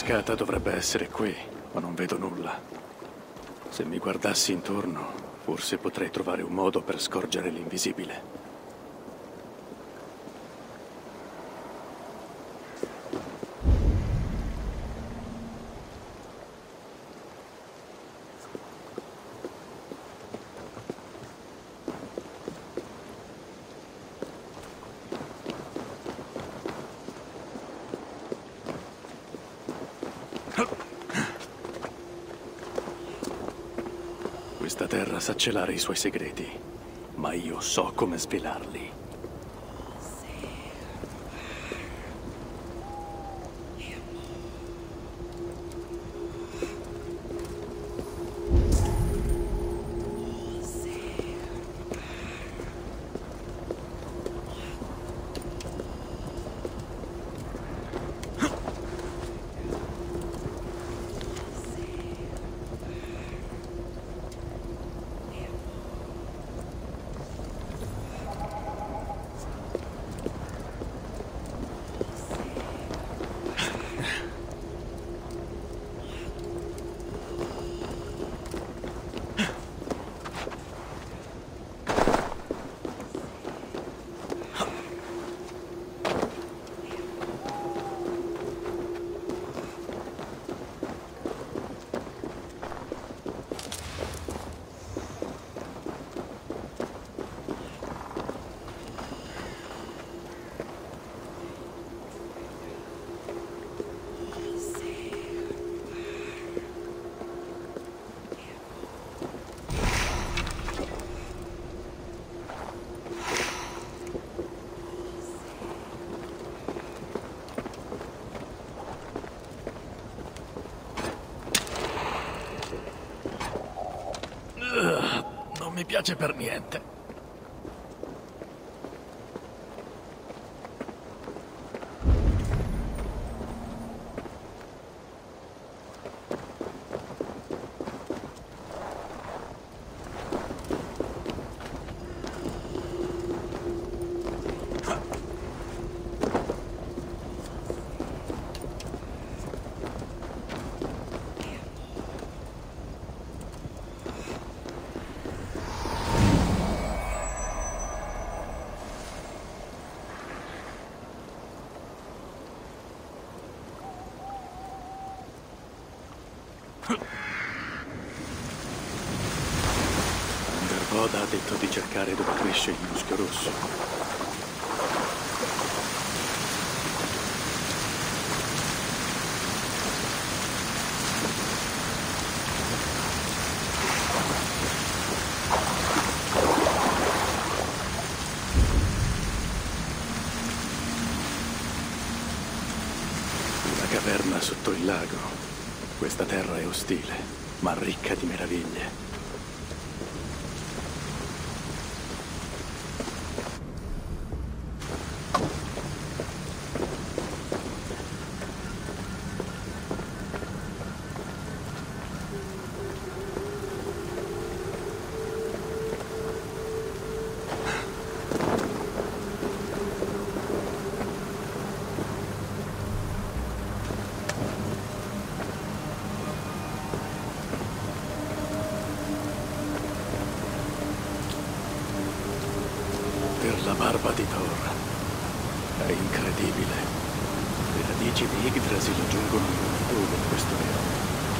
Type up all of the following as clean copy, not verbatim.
cascata dovrebbe essere qui, ma non vedo nulla. Se mi guardassi intorno, forse potrei trovare un modo per scorgere l'invisibile. Questa terra sa celare i suoi segreti, ma io so come svelarli. Non mi piace per niente. Angerboda ha detto di cercare dove cresce il muschio rosso. Una caverna sotto il lago. Questa terra è ostile, ma ricca di meraviglie. Per la barba di Thor. È incredibile. Le radici di Yggdrasil giungono in dove questo leone.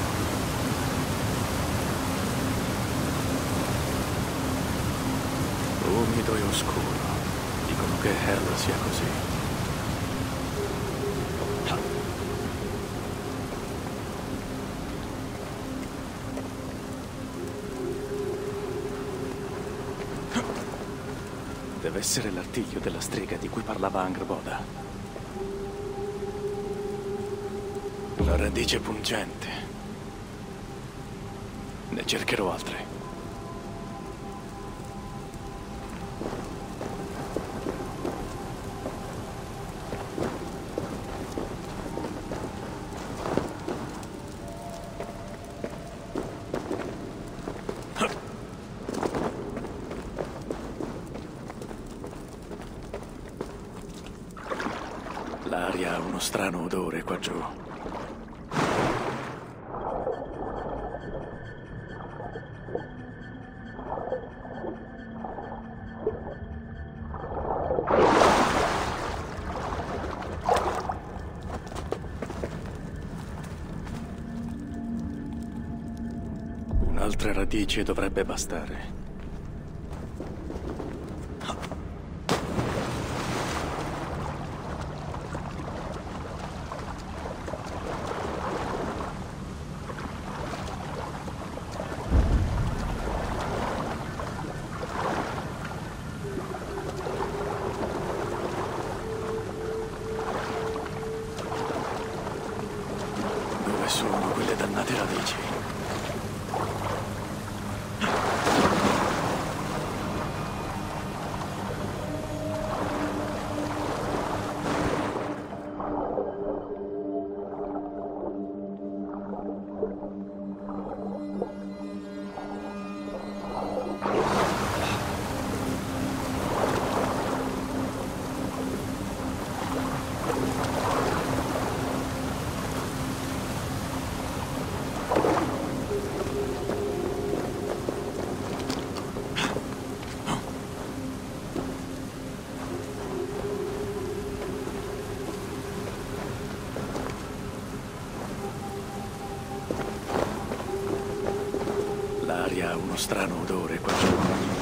Umido e oscuro. Dicono che Hel sia così. Deve essere l'artiglio della strega di cui parlava Angerboda. La radice pungente. Ne cercherò altre. L'aria ha uno strano odore qua giù. altre radici dovrebbe bastare. Dove sono quelle dannate radici? L'aria ha uno strano odore qua giù.